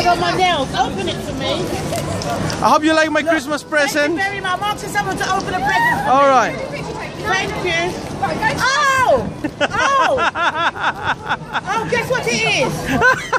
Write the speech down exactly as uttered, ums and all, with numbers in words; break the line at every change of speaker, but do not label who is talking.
on my nails. Open it for me.
I hope you like my Christmas present.
Thank you very much. I'm asking someone to open a present for
All
me.
right.
Thank you. Oh! Oh! Oh, guess what it is?